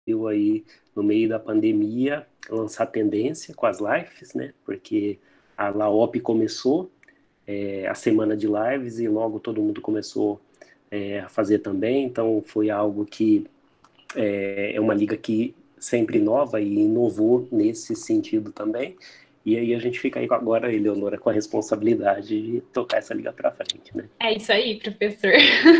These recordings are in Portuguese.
aí, no meio da pandemia, lançar tendência com as lives, né? Porque a Laop começou a semana de lives e logo todo mundo começou a fazer também. Então, foi algo que é uma liga que sempre inova e inovou nesse sentido também. E aí a gente fica aí agora, Eleonora, com a responsabilidade de tocar essa liga para frente, né? É isso aí, professor.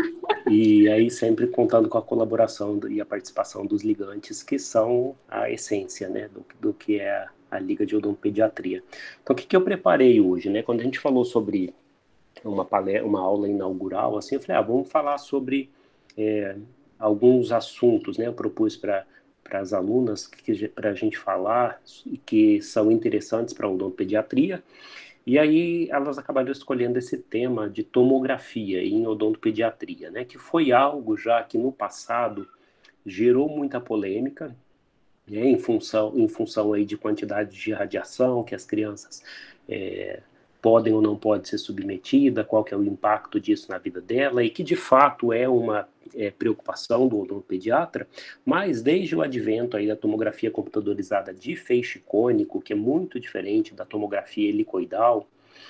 E aí sempre contando com a colaboração e a participação dos ligantes, que são a essência, né, do que é a Liga de Odontopediatria. Então, o que eu preparei hoje, né? Quando a gente falou sobre uma aula inaugural, assim, eu falei, vamos falar sobre é, alguns assuntos, né? Eu propus para as alunas para a gente falar que são interessantes para a odontopediatria, e aí elas acabaram escolhendo esse tema de tomografia em odontopediatria, né? Que foi algo já que no passado gerou muita polêmica, né? Em função aí de quantidade de radiação que as crianças é, podem ou não podem ser submetidas, qual que é o impacto disso na vida dela, e que de fato é uma preocupação do odontopediatra, mas desde o advento aí da tomografia computadorizada de feixe cônico, que é muito diferente da tomografia helicoidal,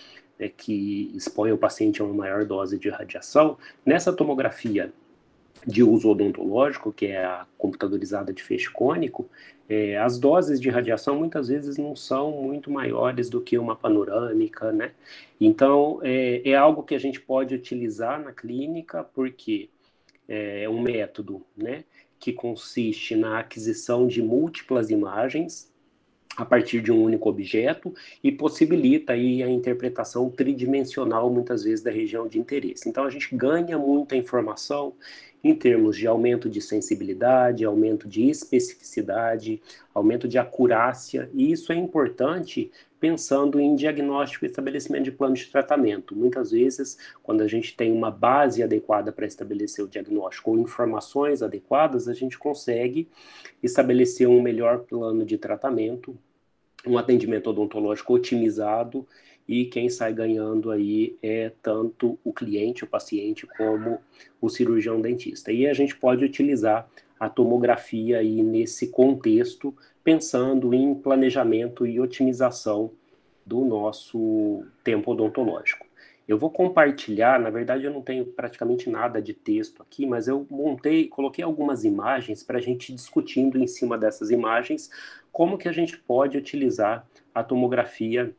que expõe o paciente a uma maior dose de radiação, nessa tomografia de uso odontológico, que é a computadorizada de feixe cônico, as doses de radiação muitas vezes não são muito maiores do que uma panorâmica, né? Então, é algo que a gente pode utilizar na clínica, porque é um método, né, que consiste na aquisição de múltiplas imagens a partir de um único objeto e possibilita aí a interpretação tridimensional muitas vezes da região de interesse. Então a gente ganha muita informação em termos de aumento de sensibilidade, aumento de especificidade, aumento de acurácia, e isso é importante pensando em diagnóstico e estabelecimento de plano de tratamento. Muitas vezes, quando a gente tem uma base adequada para estabelecer o diagnóstico ou informações adequadas, a gente consegue estabelecer um melhor plano de tratamento, um atendimento odontológico otimizado, e quem sai ganhando aí é tanto o cliente, o paciente, como o cirurgião dentista. E a gente pode utilizar a tomografia aí nesse contexto, pensando em planejamento e otimização do nosso tempo odontológico. Eu vou compartilhar, na verdade eu não tenho praticamente nada de texto aqui, mas eu coloquei algumas imagens para a gente discutindo em cima dessas imagens como que a gente pode utilizar a tomografia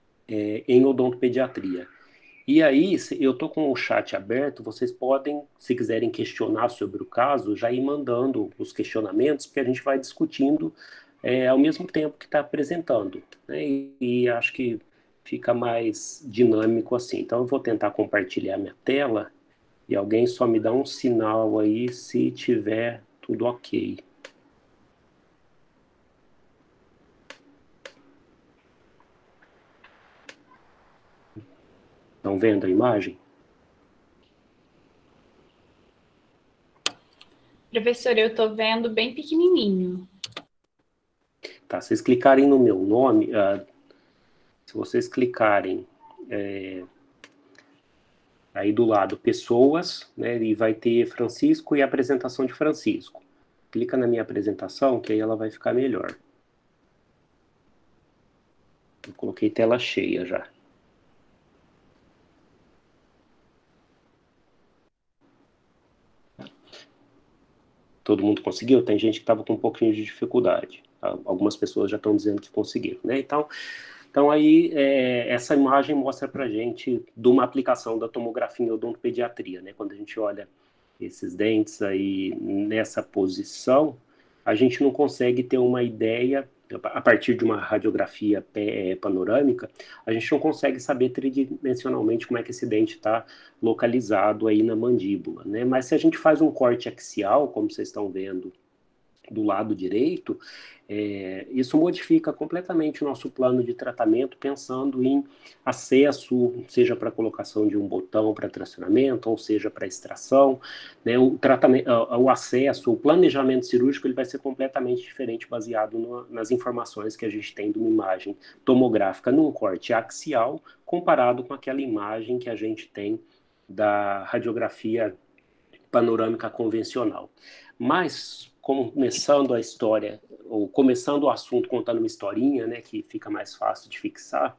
em odontopediatria. E aí, eu estou com o chat aberto, vocês podem, se quiserem questionar sobre o caso, já ir mandando os questionamentos, porque a gente vai discutindo ao mesmo tempo que está apresentando, né? E acho que fica mais dinâmico assim. Então, eu vou tentar compartilhar minha tela e alguém só me dá um sinal aí se tiver tudo ok. Estão vendo a imagem? Professor, eu tô vendo bem pequenininho. Tá, se vocês clicarem no meu nome, se vocês clicarem aí do lado pessoas, né, e vai ter Francisco e a apresentação de Francisco. Clica na minha apresentação, que aí ela vai ficar melhor. Eu coloquei tela cheia já. Todo mundo conseguiu? Tem gente que estava com um pouquinho de dificuldade. Algumas pessoas já estão dizendo que conseguiram, né? Então aí essa imagem mostra para gente de uma aplicação da tomografia em odontopediatria, né? Quando a gente olha esses dentes aí nessa posição, a gente não consegue ter uma ideia, a partir de uma radiografia panorâmica, a gente não consegue saber tridimensionalmente como é que esse dente está localizado aí na mandíbula, né? Mas se a gente faz um corte axial, como vocês estão vendo do lado direito, isso modifica completamente o nosso plano de tratamento, pensando em acesso, seja para colocação de um botão para tracionamento, ou seja para extração, né? O tratamento, o acesso, o planejamento cirúrgico, ele vai ser completamente diferente, baseado nas informações que a gente tem de uma imagem tomográfica num corte axial, comparado com aquela imagem que a gente tem da radiografia panorâmica convencional. Mas começando a história, ou começando o assunto contando uma historinha, né, que fica mais fácil de fixar,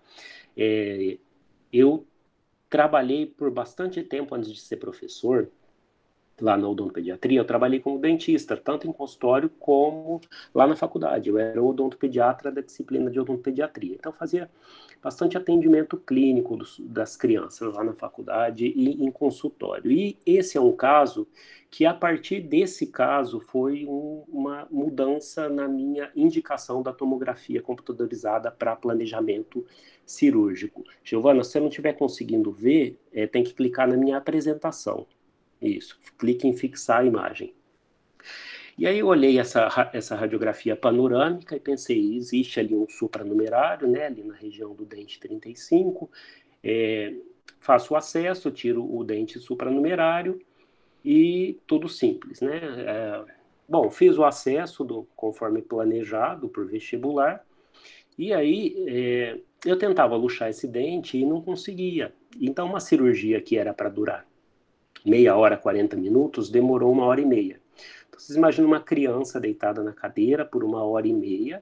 eu trabalhei por bastante tempo antes de ser professor, lá na odontopediatria, eu trabalhei como dentista, tanto em consultório como lá na faculdade. Eu era odontopediatra da disciplina de odontopediatria. Então, eu fazia bastante atendimento clínico das crianças lá na faculdade e em consultório. E esse é um caso que, a partir desse caso, foi uma mudança na minha indicação da tomografia computadorizada para planejamento cirúrgico. Giovana, se você não estiver conseguindo ver, tem que clicar na minha apresentação. Isso, clique em fixar a imagem. E aí eu olhei essa radiografia panorâmica e pensei, existe ali um supranumerário, né, ali na região do dente 35, faço o acesso, tiro o dente supranumerário e tudo simples, né? Bom, fiz o acesso conforme planejado por vestibular, e aí eu tentava luxar esse dente e não conseguia. Então uma cirurgia que era para durar meia hora, 40 minutos, demorou 1 hora e meia. Então, vocês imaginam uma criança deitada na cadeira por 1 hora e meia,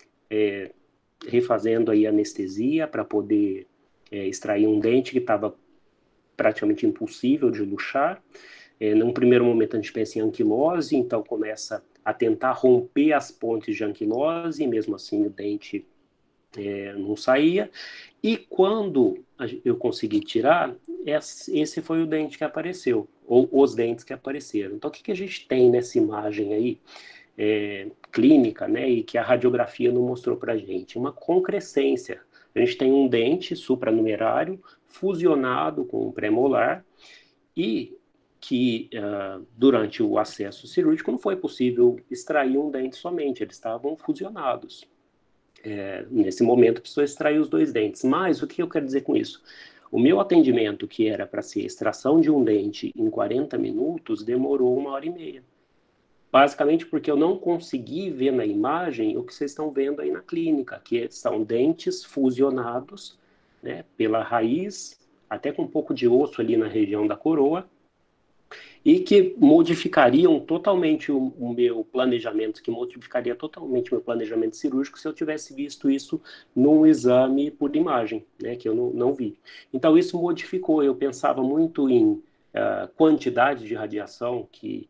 refazendo aí anestesia para poder extrair um dente que estava praticamente impossível de luxar. Num primeiro momento a gente pensa em anquilose, então começa a tentar romper as pontes de anquilose, e mesmo assim o dente não saía. E quando eu consegui tirar, esse foi o dente que apareceu, ou os dentes que apareceram. Então, o que a gente tem nessa imagem aí, clínica, né, e que a radiografia não mostrou para a gente? Uma concrescência. A gente tem um dente supranumerário fusionado com um premolar e que durante o acesso cirúrgico não foi possível extrair um dente somente, eles estavam fusionados. Nesse momento, precisou extrair os 2 dentes. Mas o que eu quero dizer com isso? O meu atendimento, que era para ser extração de um dente em 40 minutos, demorou 1 hora e meia. Basicamente porque eu não consegui ver na imagem o que vocês estão vendo aí na clínica, que são dentes fusionados, né, pela raiz, até com um pouco de osso ali na região da coroa, e que modificariam totalmente o meu planejamento, que modificaria totalmente o meu planejamento cirúrgico se eu tivesse visto isso num exame por imagem, né, que eu não vi. Então, isso modificou. Eu pensava muito em quantidade de radiação, que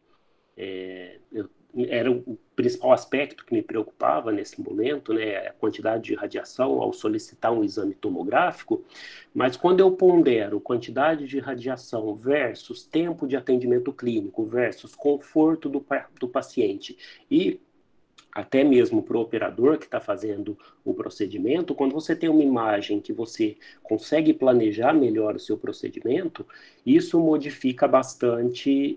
era o principal aspecto que me preocupava nesse momento, né, a quantidade de radiação ao solicitar um exame tomográfico, mas quando eu pondero quantidade de radiação versus tempo de atendimento clínico versus conforto do paciente e até mesmo para o operador que está fazendo o procedimento, quando você tem uma imagem que você consegue planejar melhor o seu procedimento, isso modifica bastante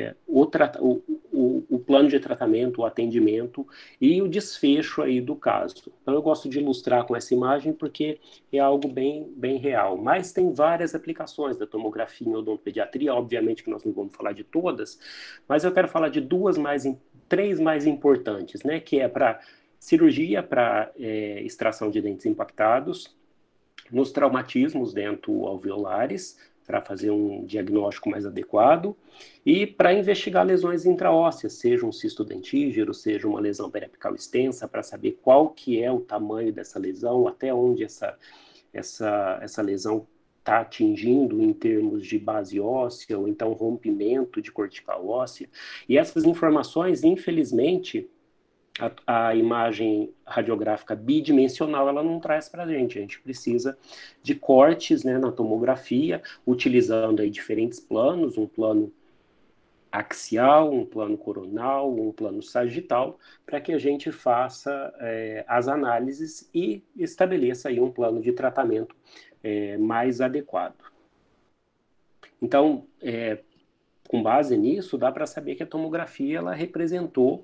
o plano de tratamento, o atendimento e o desfecho aí do caso. Então eu gosto de ilustrar com essa imagem porque é algo bem, bem real. Mas tem várias aplicações da tomografia em odontopediatria, obviamente que nós não vamos falar de todas, mas eu quero falar de três mais importantes, né? Que é para cirurgia para extração de dentes impactados, nos traumatismos dento-alveolares, para fazer um diagnóstico mais adequado, e para investigar lesões intraósseas, seja um cisto dentígero, seja uma lesão periapical extensa, para saber qual que é o tamanho dessa lesão, até onde essa lesão está atingindo em termos de base óssea, ou então rompimento de cortical óssea. E essas informações, infelizmente, a imagem radiográfica bidimensional ela não traz para a gente precisa de cortes, né, na tomografia, utilizando aí diferentes planos, um plano axial, um plano coronal, um plano sagital, para que a gente faça as análises e estabeleça aí um plano de tratamento mais adequado. Então, com base nisso, dá para saber que a tomografia ela representou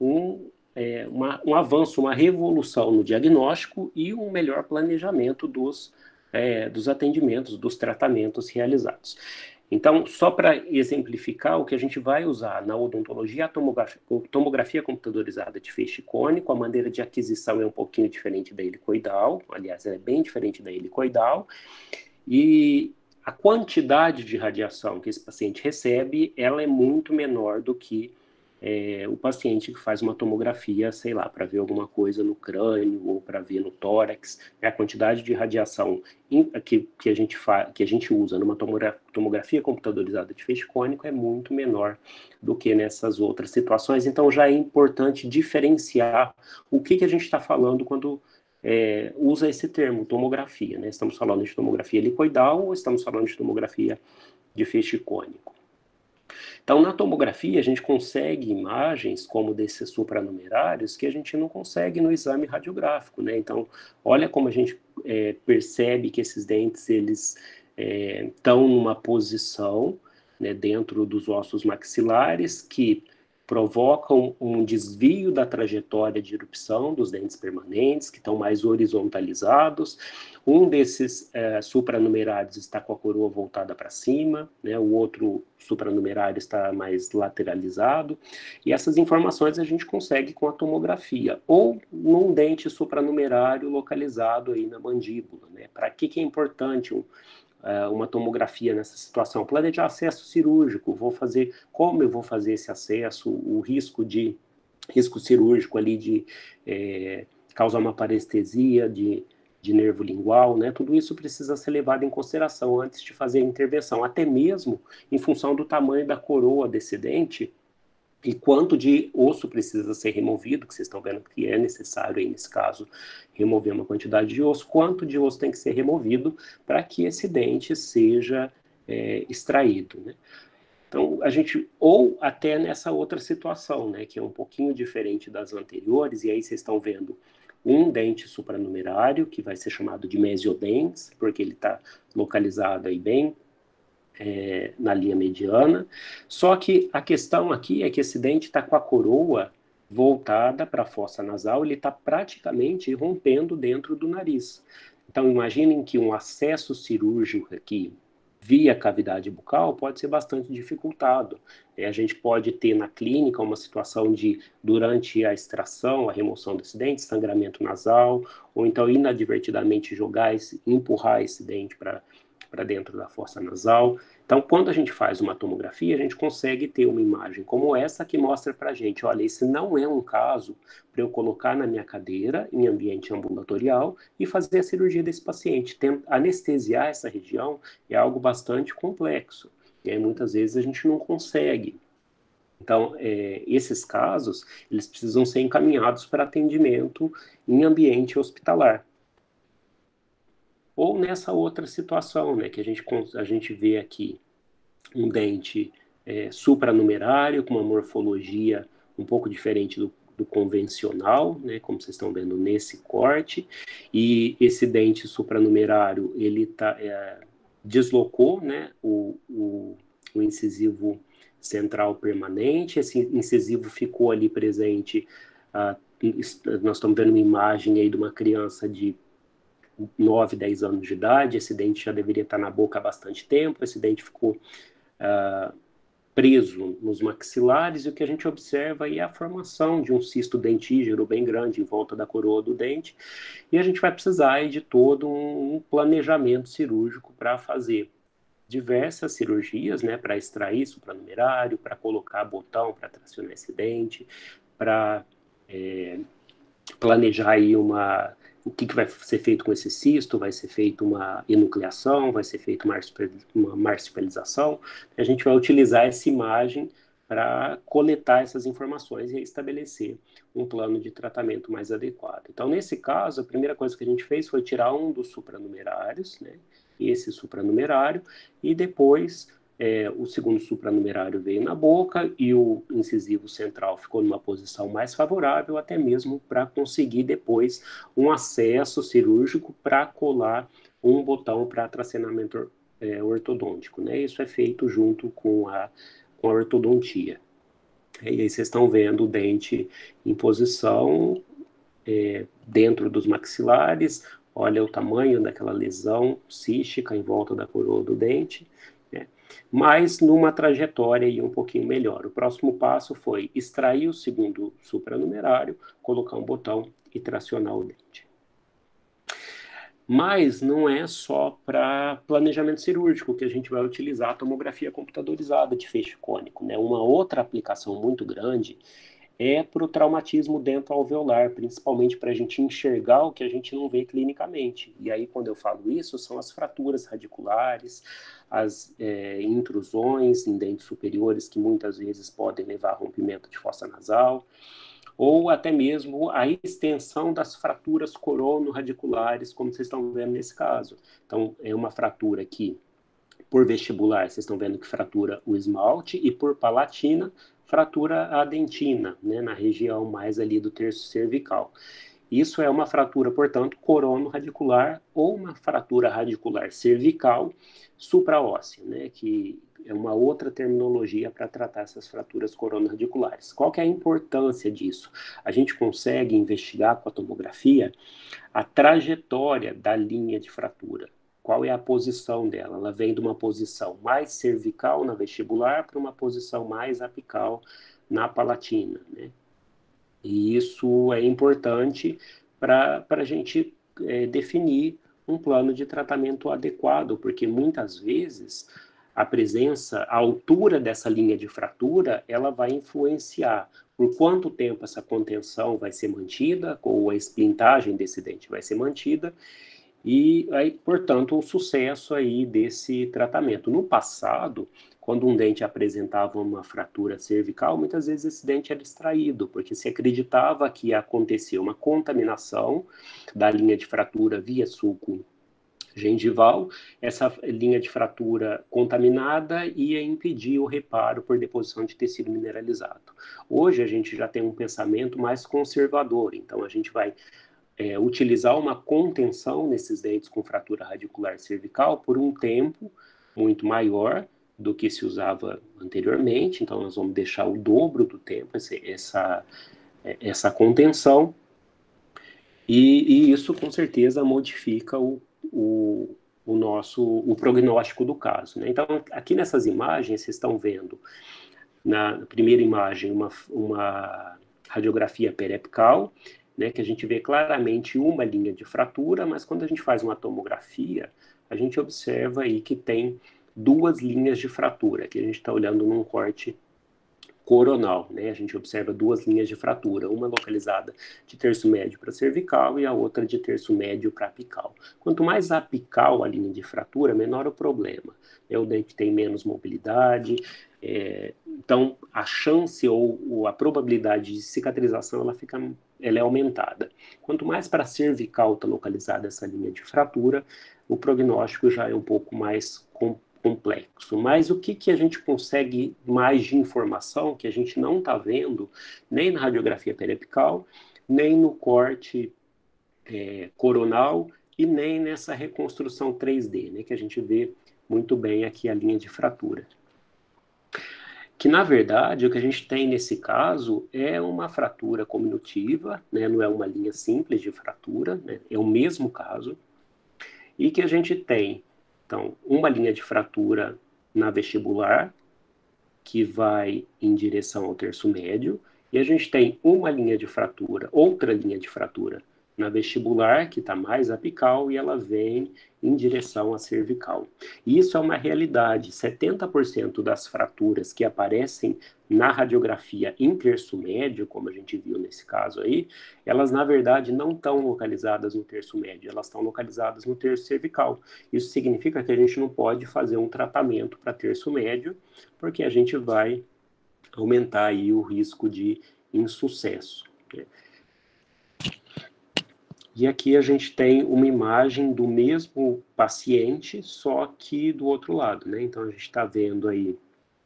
um avanço, uma revolução no diagnóstico e um melhor planejamento dos atendimentos, dos tratamentos realizados. Então, só para exemplificar, o que a gente vai usar na odontologia, a tomografia computadorizada de feixe cônico, a maneira de aquisição é um pouquinho diferente da helicoidal, aliás, é bem diferente da helicoidal, e a quantidade de radiação que esse paciente recebe, ela é muito menor do que o paciente que faz uma tomografia, sei lá, para ver alguma coisa no crânio ou para ver no tórax, a quantidade de radiação que a gente usa numa tomografia computadorizada de feixe cônico é muito menor do que nessas outras situações. Então já é importante diferenciar o que a gente está falando quando usa esse termo, tomografia, né? Estamos falando de tomografia helicoidal ou estamos falando de tomografia de feixe cônico? Então, na tomografia, a gente consegue imagens como desses supranumerários que a gente não consegue no exame radiográfico, né? Então, olha como a gente percebe que esses dentes, eles estão numa posição, né, dentro dos ossos maxilares que provocam um desvio da trajetória de erupção dos dentes permanentes, que estão mais horizontalizados. Um desses supranumerários está com a coroa voltada para cima, né? O outro supranumerário está mais lateralizado, e essas informações a gente consegue com a tomografia, ou num dente supranumerário localizado aí na mandíbula, né? Para que é importante uma tomografia nessa situação? Planejar acesso cirúrgico, como eu vou fazer esse acesso, o risco cirúrgico ali de causar uma parestesia, de nervo lingual, né? Tudo isso precisa ser levado em consideração antes de fazer a intervenção, até mesmo em função do tamanho da coroa desse dente e quanto de osso precisa ser removido, que vocês estão vendo que é necessário aí nesse caso remover uma quantidade de osso, quanto de osso tem que ser removido para que esse dente seja extraído, né? Então, ou até nessa outra situação, né, que é um pouquinho diferente das anteriores, e aí vocês estão vendo um dente supranumerário, que vai ser chamado de mesiodens, porque ele está localizado aí bem na linha mediana. Só que a questão aqui é que esse dente está com a coroa voltada para a fossa nasal, ele está praticamente rompendo dentro do nariz. Então, imaginem que um acesso cirúrgico aqui via cavidade bucal pode ser bastante dificultado. A gente pode ter na clínica uma situação de, durante a extração, a remoção desse dente, sangramento nasal, ou então inadvertidamente empurrar esse dente para dentro da fossa nasal. Então, quando a gente faz uma tomografia, a gente consegue ter uma imagem como essa que mostra para a gente, olha, esse não é um caso para eu colocar na minha cadeira, em ambiente ambulatorial, e fazer a cirurgia desse paciente. Anestesiar essa região é algo bastante complexo, e aí muitas vezes a gente não consegue. Então, esses casos, eles precisam ser encaminhados para atendimento em ambiente hospitalar. Ou nessa outra situação, né, que a gente vê aqui um dente supranumerário, com uma morfologia um pouco diferente do convencional, né, como vocês estão vendo nesse corte, e esse dente supranumerário, ele deslocou, né, o incisivo central permanente, esse incisivo ficou ali presente, nós estamos vendo uma imagem aí de uma criança de 9, 10 anos de idade, esse dente já deveria estar na boca há bastante tempo, esse dente ficou preso nos maxilares, e o que a gente observa aí é a formação de um cisto dentígero bem grande em volta da coroa do dente, e a gente vai precisar aí de todo um planejamento cirúrgico para fazer diversas cirurgias, né, para extrair supranumerário, para colocar botão para tracionar esse dente, para planejar aí o que vai ser feito com esse cisto, vai ser feita uma enucleação, vai ser feita uma marsupialização. A gente vai utilizar essa imagem para coletar essas informações e estabelecer um plano de tratamento mais adequado. Então, nesse caso, a primeira coisa que a gente fez foi tirar um dos supranumerários, né, esse supranumerário, e depois o segundo supranumerário veio na boca e o incisivo central ficou numa posição mais favorável, até mesmo para conseguir depois um acesso cirúrgico para colar um botão para tracionamento ortodôntico, né? Isso é feito junto com a ortodontia. E aí vocês estão vendo o dente em posição dentro dos maxilares, olha o tamanho daquela lesão cística em volta da coroa do dente, né? Mas numa trajetória aí um pouquinho melhor. O próximo passo foi extrair o segundo supranumerário, colocar um botão e tracionar o dente. Mas não é só para planejamento cirúrgico que a gente vai utilizar a tomografia computadorizada de feixe cônico, né? Uma outra aplicação muito grande é para o traumatismo dento-alveolar, principalmente para a gente enxergar o que a gente não vê clinicamente. E aí, quando eu falo isso, são as fraturas radiculares, as intrusões em dentes superiores, que muitas vezes podem levar a rompimento de fossa nasal, ou até mesmo a extensão das fraturas corono-radiculares, como vocês estão vendo nesse caso. Então, é uma fratura que, por vestibular, vocês estão vendo que fratura o esmalte, e por palatina, fratura a dentina, né, na região mais ali do terço cervical. Isso é uma fratura, portanto, corono-radicular ou uma fratura radicular cervical supraóssea, né, que é uma outra terminologia para tratar essas fraturas corono-radiculares. Qual que é a importância disso? A gente consegue investigar com a tomografia a trajetória da linha de fratura. Qual é a posição dela? Ela vem de uma posição mais cervical na vestibular para uma posição mais apical na palatina, né? E isso é importante para a gente definir um plano de tratamento adequado, porque muitas vezes a presença, a altura dessa linha de fratura, ela vai influenciar por quanto tempo essa contenção vai ser mantida, ou a esplintagem desse dente vai ser mantida, e aí, portanto, o sucesso aí desse tratamento. No passado, quando um dente apresentava uma fratura cervical, muitas vezes esse dente era extraído, porque se acreditava que ia acontecer uma contaminação da linha de fratura via sulco gengival, essa linha de fratura contaminada ia impedir o reparo por deposição de tecido mineralizado. Hoje a gente já tem um pensamento mais conservador, então a gente vai utilizar uma contenção nesses dentes com fratura radicular cervical por um tempo muito maior do que se usava anteriormente, então nós vamos deixar o dobro do tempo essa contenção, e isso com certeza modifica o prognóstico do caso, né? Então, aqui nessas imagens, vocês estão vendo, na primeira imagem, uma radiografia periapical, né, que a gente vê claramente uma linha de fratura, mas quando a gente faz uma tomografia, a gente observa aí que tem duas linhas de fratura, que a gente está olhando num corte coronal, né? A gente observa duas linhas de fratura, uma localizada de terço médio para cervical e a outra de terço médio para apical. Quanto mais apical a linha de fratura, menor o problema. O dente tem menos mobilidade, então a chance ou a probabilidade de cicatrização ela é aumentada. Quanto mais para cervical está localizada essa linha de fratura, o prognóstico já é um pouco mais complexo. Mas o que a gente consegue mais de informação que a gente não está vendo nem na radiografia periapical, nem no corte coronal e nem nessa reconstrução 3D, né, que a gente vê muito bem aqui a linha de fratura. Que, na verdade, o que a gente tem nesse caso é uma fratura cominutiva, né, não é uma linha simples de fratura, né, é o mesmo caso, e que a gente tem, então, uma linha de fratura na vestibular, que vai em direção ao terço médio, e a gente tem uma linha de fratura, outra linha de fratura na vestibular, que está mais apical, e ela vem em direção à cervical. E isso é uma realidade. 70% das fraturas que aparecem na radiografia em terço médio, como a gente viu nesse caso aí, elas na verdade não estão localizadas no terço médio, elas estão localizadas no terço cervical. Isso significa que a gente não pode fazer um tratamento para terço médio, porque a gente vai aumentar aí o risco de insucesso, né? E aqui a gente tem uma imagem do mesmo paciente, só que do outro lado, né? Então a gente está vendo aí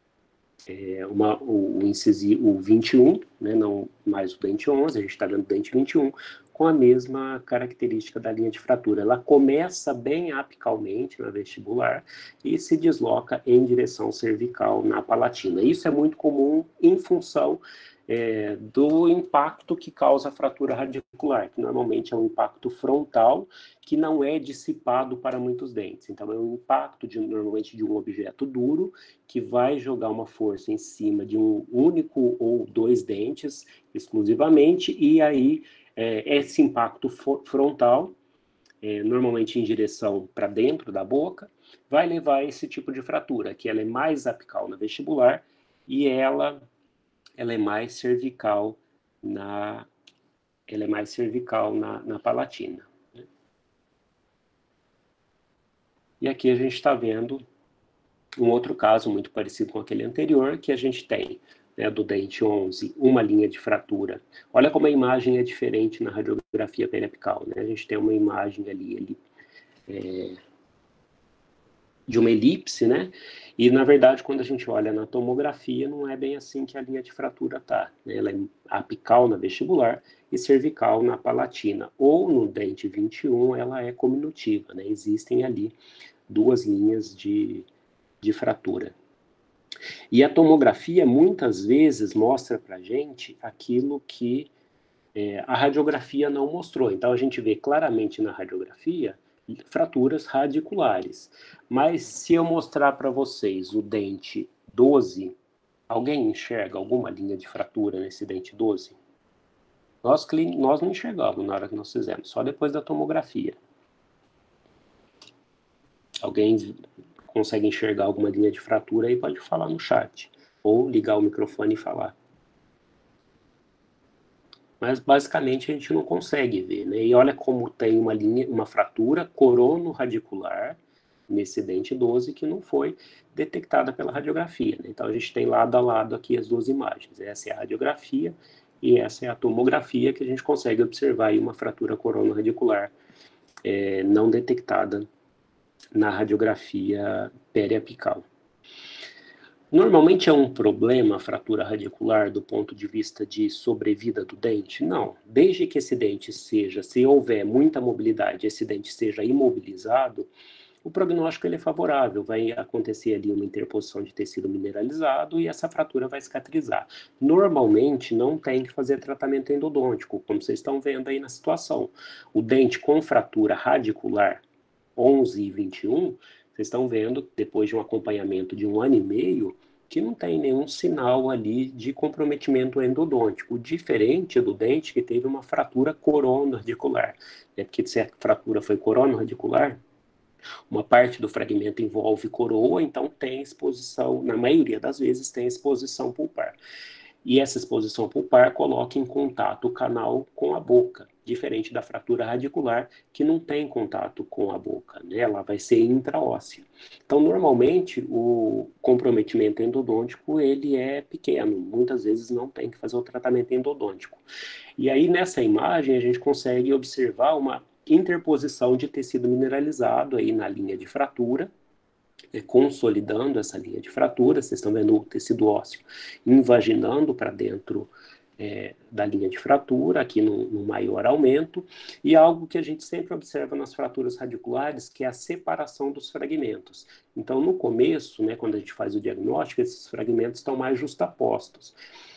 o incisivo 21, né? Não mais o dente 11, a gente está vendo o dente 21, com a mesma característica da linha de fratura. Ela começa bem apicalmente na vestibular e se desloca em direção cervical na palatina. Isso é muito comum em função do impacto que causa a fratura radicular, que normalmente é um impacto frontal que não é dissipado para muitos dentes. Então, é um impacto normalmente de um objeto duro que vai jogar uma força em cima de um único ou dois dentes exclusivamente, e aí esse impacto frontal normalmente em direção para dentro da boca, vai levar a esse tipo de fratura, que ela é mais apical na vestibular e ela é mais cervical na palatina. E aqui a gente está vendo um outro caso muito parecido com aquele anterior, que a gente tem, né, do dente 11, uma linha de fratura. Olha como a imagem é diferente na radiografia periapical, né? A gente tem uma imagem ali de uma elipse, né? E, na verdade, quando a gente olha na tomografia, não é bem assim que a linha de fratura tá, né? Ela é apical na vestibular e cervical na palatina. Ou no dente 21, ela é cominutiva, né? Existem ali duas linhas de fratura. E a tomografia, muitas vezes, mostra para a gente aquilo que a radiografia não mostrou. Então, a gente vê claramente na radiografia fraturas radiculares. Mas se eu mostrar para vocês o dente 12, alguém enxerga alguma linha de fratura nesse dente 12? Nós não enxergamos na hora que nós fizemos, só depois da tomografia. Alguém consegue enxergar alguma linha de fratura aí, pode falar no chat. Ou ligar o microfone e falar. Mas basicamente a gente não consegue ver, né? E olha como tem uma fratura corono-radicular nesse dente 12 que não foi detectada pela radiografia, né? Então a gente tem lado a lado aqui as duas imagens. Essa é a radiografia e essa é a tomografia, que a gente consegue observar aí uma fratura corono-radicular não detectada na radiografia periapical. Normalmente é um problema a fratura radicular do ponto de vista de sobrevida do dente? Não. Desde que esse dente seja, se houver muita mobilidade, esse dente seja imobilizado, o prognóstico ele é favorável. Vai acontecer ali uma interposição de tecido mineralizado e essa fratura vai cicatrizar. Normalmente não tem que fazer tratamento endodôntico, como vocês estão vendo aí na situação. O dente com fratura radicular 11 e 21, vocês estão vendo, depois de um acompanhamento de 1 ano e meio, que não tem nenhum sinal ali de comprometimento endodôntico, diferente do dente que teve uma fratura corono-radicular. Porque se a fratura foi corono-radicular, uma parte do fragmento envolve coroa, então tem exposição, na maioria das vezes tem exposição pulpar. E essa exposição pulpar coloca em contato o canal com a boca, diferente da fratura radicular, que não tem contato com a boca, né? Ela vai ser intraóssea. Então, normalmente, o comprometimento endodôntico, ele é pequeno, muitas vezes não tem que fazer o tratamento endodôntico. E aí, nessa imagem, a gente consegue observar uma interposição de tecido mineralizado aí na linha de fratura, consolidando essa linha de fratura. Vocês estão vendo o tecido ósseo invaginando para dentro da linha de fratura, aqui no maior aumento, e algo que a gente sempre observa nas fraturas radiculares, que é a separação dos fragmentos. Então, no começo, né, quando a gente faz o diagnóstico, esses fragmentos estão mais justapostos.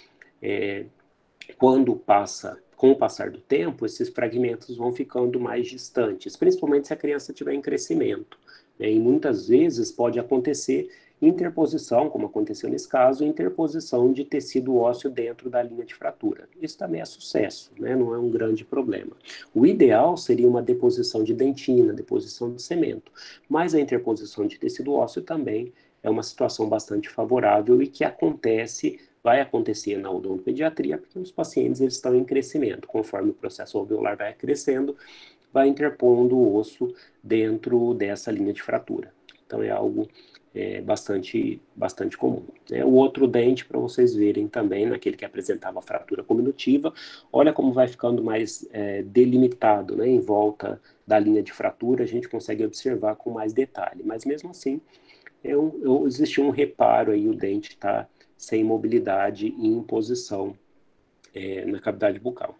Com o passar do tempo, esses fragmentos vão ficando mais distantes, principalmente se a criança estiver em crescimento, né? E muitas vezes pode acontecer interposição, como aconteceu nesse caso, interposição de tecido ósseo dentro da linha de fratura. Isso também é sucesso, né? Não é um grande problema. O ideal seria uma deposição de dentina, deposição de cemento, mas a interposição de tecido ósseo também é uma situação bastante favorável e que vai acontecer na odontopediatria, porque os pacientes eles estão em crescimento. Conforme o processo alveolar vai crescendo, vai interpondo o osso dentro dessa linha de fratura. Então, é algo bastante comum. O outro dente, para vocês verem também, naquele que apresentava fratura cominutiva, olha como vai ficando mais delimitado, né, em volta da linha de fratura, a gente consegue observar com mais detalhe. Mas, mesmo assim, existe um reparo aí, o dente está sem mobilidade e em posição na cavidade bucal.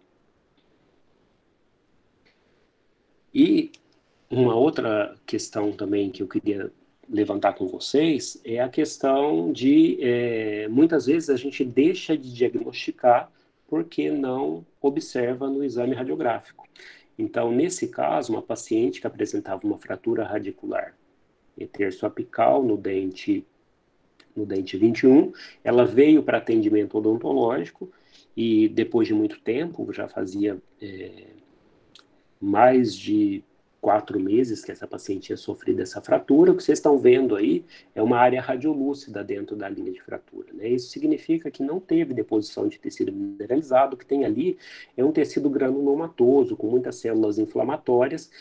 E uma outra questão também que eu queria levantar com vocês é a questão de, muitas vezes a gente deixa de diagnosticar porque não observa no exame radiográfico. Então, nesse caso, uma paciente que apresentava uma fratura radicular terço apical no dente 21, ela veio para atendimento odontológico e depois de muito tempo, já fazia mais de 4 meses que essa paciente tinha sofrido essa fratura. O que vocês estão vendo aí é uma área radiolúcida dentro da linha de fratura, né? Isso significa que não teve deposição de tecido mineralizado. O que tem ali é um tecido granulomatoso, com muitas células inflamatórias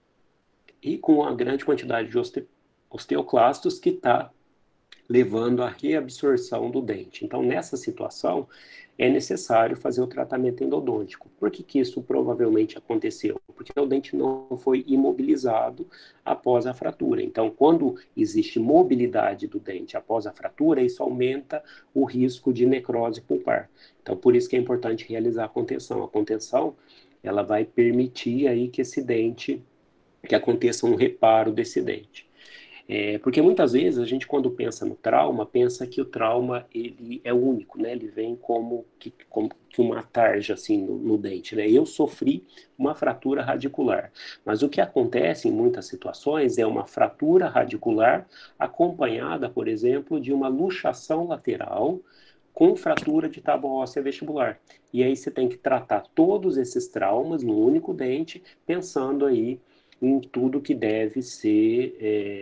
e com uma grande quantidade de osteoclastos que está levando à reabsorção do dente. Então, nessa situação, é necessário fazer o tratamento endodôntico. Por que que isso provavelmente aconteceu? Porque o dente não foi imobilizado após a fratura. Então, quando existe mobilidade do dente após a fratura, isso aumenta o risco de necrose pulpar. Então, por isso que é importante realizar a contenção. A contenção, ela vai permitir aí que esse dente, que aconteça um reparo desse dente. Porque muitas vezes a gente, quando pensa no trauma, pensa que o trauma ele é único, né? Ele vem como que uma tarja assim no dente, né? Eu sofri uma fratura radicular, mas o que acontece em muitas situações é uma fratura radicular acompanhada, por exemplo, de uma luxação lateral com fratura de tábua óssea vestibular. E aí você tem que tratar todos esses traumas no único dente, pensando aí em tudo que deve ser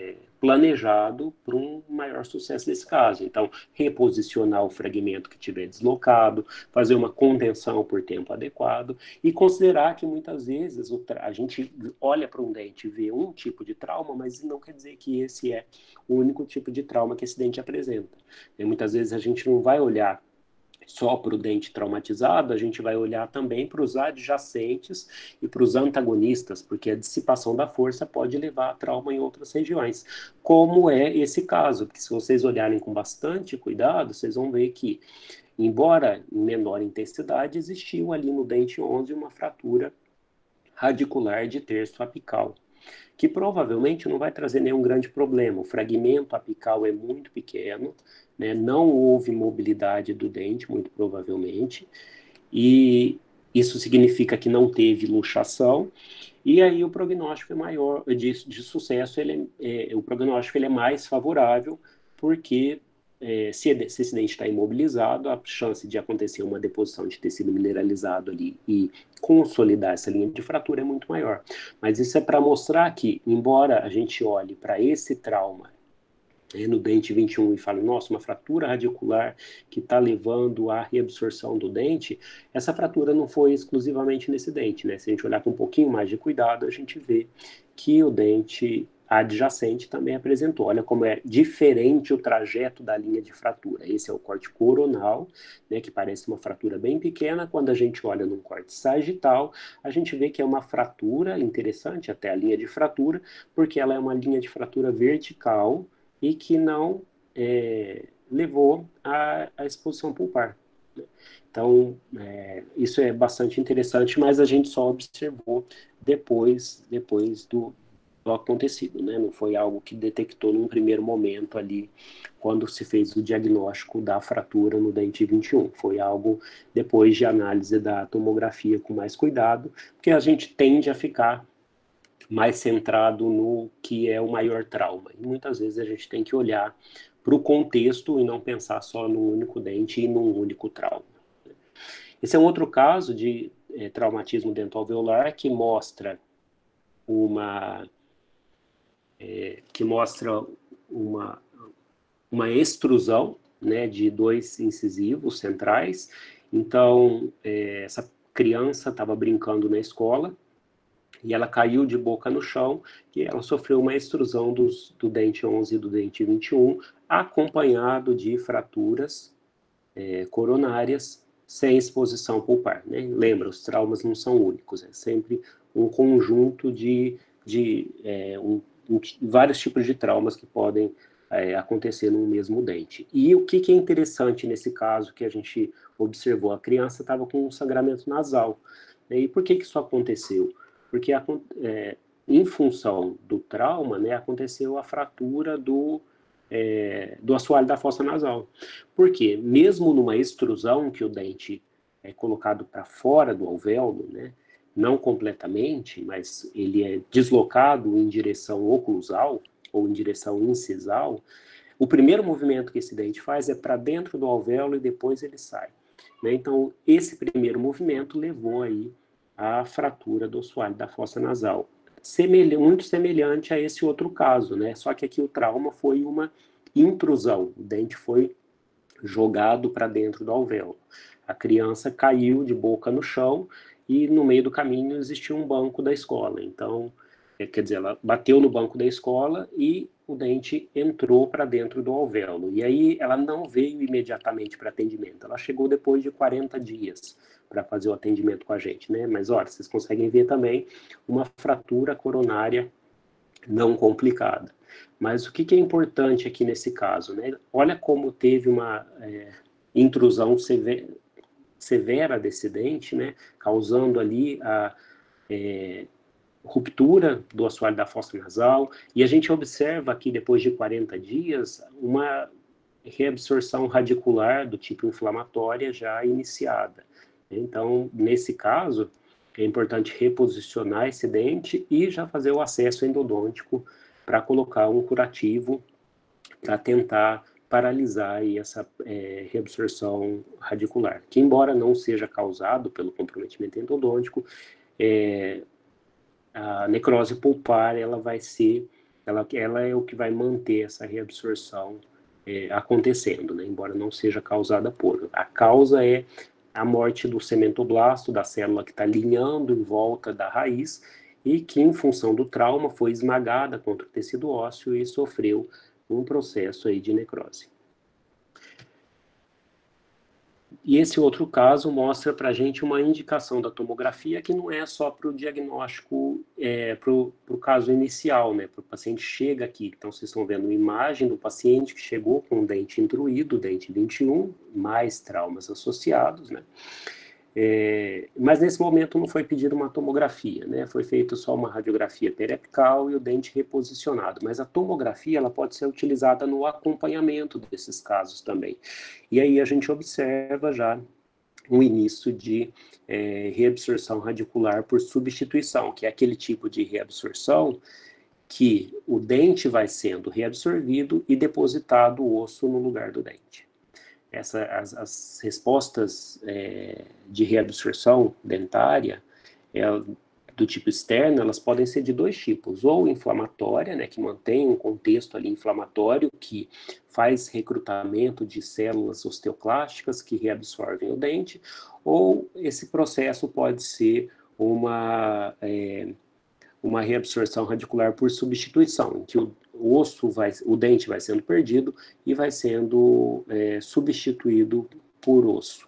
planejado para um maior sucesso desse caso. Então, reposicionar o fragmento que tiver deslocado, fazer uma contenção por tempo adequado e considerar que muitas vezes a gente olha para um dente e vê um tipo de trauma, mas não quer dizer que esse é o único tipo de trauma que esse dente apresenta. E muitas vezes a gente não vai olhar só para o dente traumatizado, a gente vai olhar também para os adjacentes e para os antagonistas, porque a dissipação da força pode levar a trauma em outras regiões, como é esse caso, porque se vocês olharem com bastante cuidado, vocês vão ver que, embora em menor intensidade, existiu ali no dente 11 uma fratura radicular de terço apical, que provavelmente não vai trazer nenhum grande problema. O fragmento apical é muito pequeno, né? Não houve mobilidade do dente, muito provavelmente, e isso significa que não teve luxação, e aí o prognóstico é maior, de sucesso, o prognóstico ele é mais favorável, porque se esse dente está imobilizado, a chance de acontecer uma deposição de tecido mineralizado ali e consolidar essa linha de fratura é muito maior. Mas isso é para mostrar que, embora a gente olhe para esse trauma no dente 21 e fale, nossa, uma fratura radicular que está levando à reabsorção do dente, essa fratura não foi exclusivamente nesse dente, né? Se a gente olhar com um pouquinho mais de cuidado, a gente vê que o dente adjacente também apresentou. Olha como é diferente o trajeto da linha de fratura. Esse é o corte coronal, né, que parece uma fratura bem pequena. Quando a gente olha num corte sagital, a gente vê que é uma fratura interessante, até a linha de fratura, porque ela é uma linha de fratura vertical, e que não levou à exposição pulpar. Então, isso é bastante interessante, mas a gente só observou depois do acontecido, né? Não foi algo que detectou num primeiro momento ali, quando se fez o diagnóstico da fratura no dente 21. Foi algo depois de análise da tomografia com mais cuidado, porque a gente tende a ficar mais centrado no que é o maior trauma. E muitas vezes a gente tem que olhar para o contexto e não pensar só num único dente e num único trauma. Esse é um outro caso de traumatismo dentoalveolar que mostra uma uma extrusão, né, de 2 incisivos centrais. Então, essa criança estava brincando na escola e ela caiu de boca no chão e ela sofreu uma extrusão do dente 11 e do dente 21, acompanhado de fraturas coronárias sem exposição pulpar, né? Lembra, os traumas não são únicos, é sempre um conjunto de vários tipos de traumas que podem acontecer no mesmo dente. E o que é interessante nesse caso que a gente observou? A criança estava com um sangramento nasal. Né? E por que isso aconteceu? Porque em função do trauma, né, aconteceu a fratura do assoalho da fossa nasal. Porque mesmo numa extrusão que o dente é colocado para fora do alvéolo, né, não completamente, mas ele é deslocado em direção oclusal ou em direção incisal, o primeiro movimento que esse dente faz é para dentro do alvéolo e depois ele sai. Né? Então, esse primeiro movimento levou aí à fratura do assoalho da fossa nasal. muito semelhante a esse outro caso, né? Só que aqui o trauma foi uma intrusão, o dente foi jogado para dentro do alvéolo. A criança caiu de boca no chão e no meio do caminho existia um banco da escola. Então, quer dizer, ela bateu no banco da escola e o dente entrou para dentro do alvéolo. E aí ela não veio imediatamente para atendimento, ela chegou depois de 40 dias para fazer o atendimento com a gente, né? Mas olha, vocês conseguem ver também uma fratura coronária não complicada. Mas o que é importante aqui nesse caso, né? Olha como teve uma intrusão severa desse dente, né? Causando ali a ruptura do assoalho da fossa nasal, e a gente observa aqui, depois de 40 dias, uma reabsorção radicular do tipo inflamatória já iniciada. Então, nesse caso, é importante reposicionar esse dente e já fazer o acesso endodôntico para colocar um curativo para tentar paralisar aí essa reabsorção radicular, que embora não seja causado pelo comprometimento endodôntico, a necrose pulpar, ela vai ser, ela é o que vai manter essa reabsorção acontecendo, né? Embora não seja causada por. A causa é a morte do cementoblasto, da célula que está alinhando em volta da raiz, e que, em função do trauma, foi esmagada contra o tecido ósseo e sofreu um processo aí de necrose. E esse outro caso mostra para a gente uma indicação da tomografia que não é só para o diagnóstico, para o caso inicial, né? Para o paciente chega aqui. Então, vocês estão vendo uma imagem do paciente que chegou com o dente intruído, dente 21, mais traumas associados, né? Mas nesse momento não foi pedida uma tomografia, né? Foi feita só uma radiografia periapical e o dente reposicionado. Mas a tomografia ela pode ser utilizada no acompanhamento desses casos também. E aí a gente observa já um início de reabsorção radicular por substituição, que é aquele tipo de reabsorção que o dente vai sendo reabsorvido e depositado o osso no lugar do dente. As respostas de reabsorção dentária do tipo externo, elas podem ser de dois tipos, ou inflamatória, né, que mantém um contexto ali inflamatório, que faz recrutamento de células osteoclásticas que reabsorvem o dente, ou esse processo pode ser uma reabsorção radicular por substituição, em que o dente vai sendo perdido e vai sendo substituído por osso.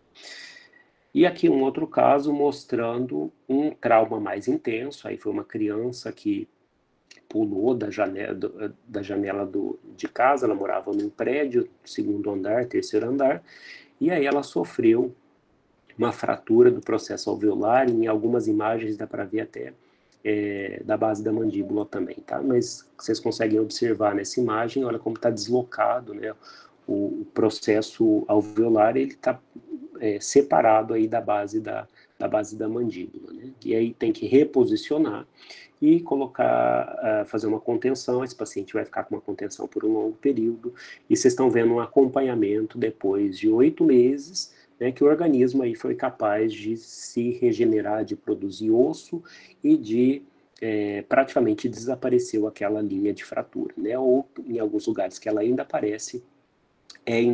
E aqui um outro caso mostrando um trauma mais intenso, aí foi uma criança que pulou da janela de casa, ela morava num prédio, segundo andar, terceiro andar, e aí ela sofreu uma fratura do processo alveolar, em algumas imagens dá para ver até da base da mandíbula também, tá? Mas vocês conseguem observar nessa imagem, olha como está deslocado, né? O processo alveolar, ele está separado aí da base da mandíbula, né? E aí tem que reposicionar e colocar, fazer uma contenção. Esse paciente vai ficar com uma contenção por um longo período, e vocês estão vendo um acompanhamento depois de 8 meses, né, que o organismo aí foi capaz de se regenerar, de produzir osso e de praticamente desapareceu aquela linha de fratura, né, ou em alguns lugares que ela ainda aparece, em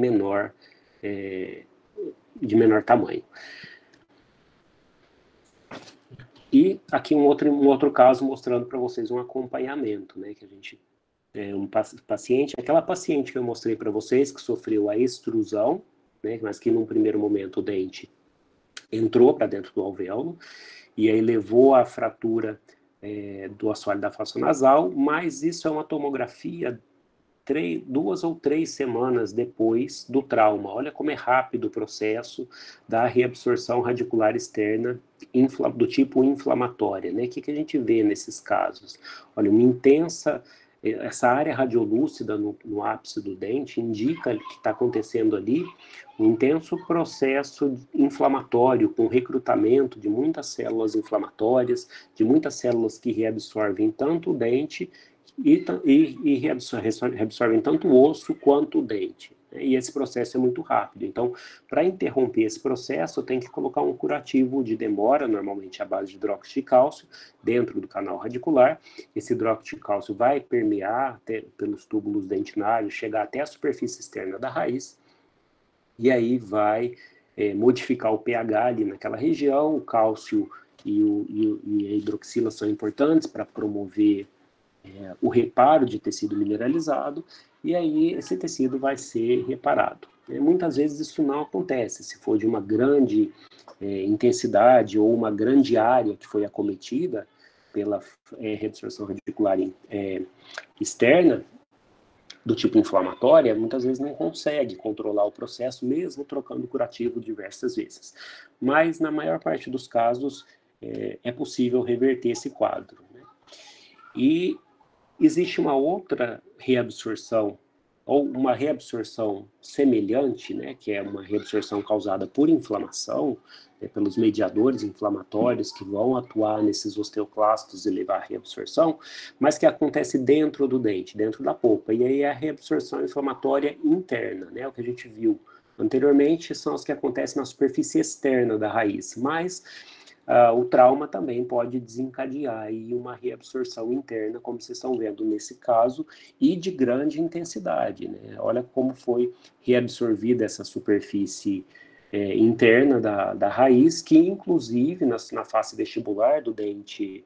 de menor tamanho. E aqui um outro caso mostrando para vocês um acompanhamento, né, que a gente um paciente, aquela paciente que eu mostrei para vocês que sofreu a extrusão, né, mas que num primeiro momento o dente entrou para dentro do alvéolo e aí levou à fratura do assoalho da fossa nasal, mas isso é uma tomografia 2 ou 3 semanas depois do trauma. Olha como é rápido o processo da reabsorção radicular externa do tipo inflamatória, né? O que a gente vê nesses casos? Olha, essa área radiolúcida no ápice do dente indica que está acontecendo ali um intenso processo inflamatório, com recrutamento de muitas células inflamatórias, de muitas células que reabsorvem tanto o dente e reabsorvem tanto o osso quanto o dente. e esse processo é muito rápido. Então, para interromper esse processo, tem que colocar um curativo de demora, normalmente à base de hidróxido de cálcio, dentro do canal radicular. Esse hidróxido de cálcio vai permear pelos túbulos dentinários, chegar até a superfície externa da raiz, e aí vai modificar o pH ali naquela região. O cálcio e a hidroxila são importantes para promover o reparo de tecido mineralizado, e aí esse tecido vai ser reparado. Muitas vezes isso não acontece, se for de uma grande intensidade ou uma grande área que foi acometida pela reabsorção radicular externa, do tipo inflamatória, muitas vezes não consegue controlar o processo, mesmo trocando curativo diversas vezes. Mas, na maior parte dos casos, é possível reverter esse quadro, né? E existe uma outra reabsorção, ou uma reabsorção semelhante, né, que é uma reabsorção causada por inflamação, pelos mediadores inflamatórios que vão atuar nesses osteoclastos e levar à reabsorção, mas que acontece dentro do dente, dentro da polpa. E aí é a reabsorção inflamatória interna, né, o que a gente viu anteriormente são as que acontecem na superfície externa da raiz, mas o trauma também pode desencadear aí uma reabsorção interna, como vocês estão vendo nesse caso, e de grande intensidade, né? Olha como foi reabsorvida essa superfície interna da raiz, que inclusive na face vestibular do dente